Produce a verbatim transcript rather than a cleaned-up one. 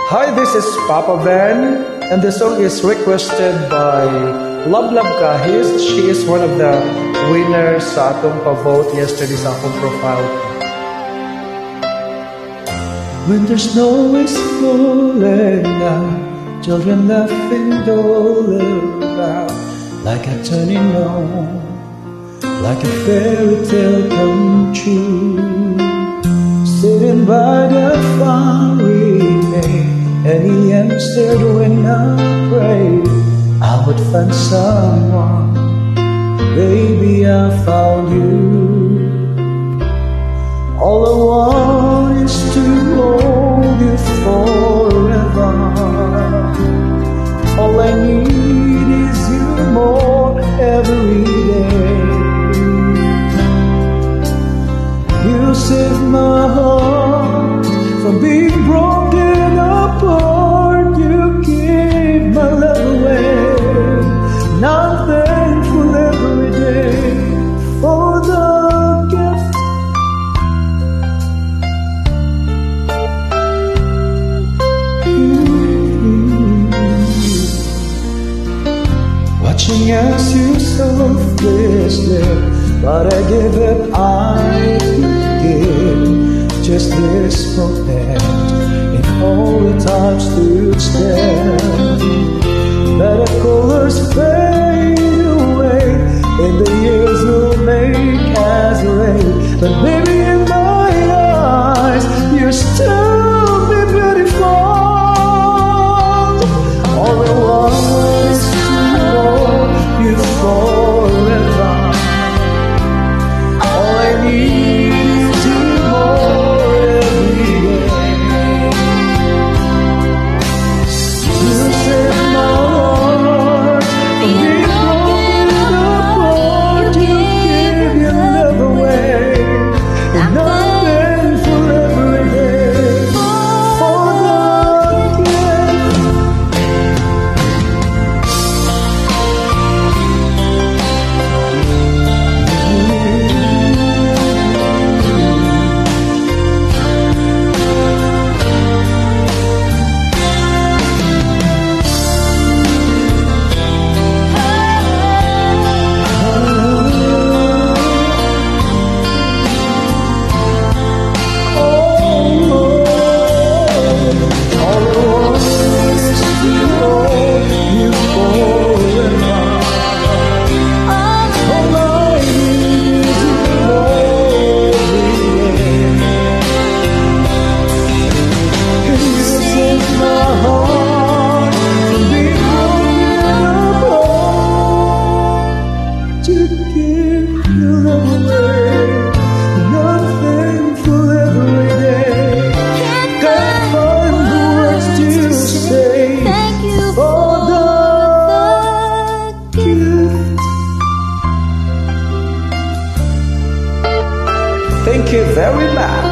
Hi, this is Papa Ben, and the song is requested by Love Love Kahis. She is one of the winners sa atong pa-vote yesterday sa akong profile. When the snow is falling down, children laughing all around, like a turning on, like a fairy tale come true. Sitting by the fiery lake, and he answered when I prayed I would find someone. Baby, I found you. All I want is to hold you forever. All I need is you more every day. You save my heart from being broken apart. You give my love away. Now I'm thankful every day for the gift. Mm-hmm. Watching as you softly slip, but I give it, I give just this moment. In all the times to stand, let the colors fade away, and the years will make as rain. But baby, in my eyes, you're still be beautiful. All I want is to hold you forever. All I need is you more every day. You set my heart from being broken apart. You give your love away, and I'm thankful every day for the gift. Thank you very much.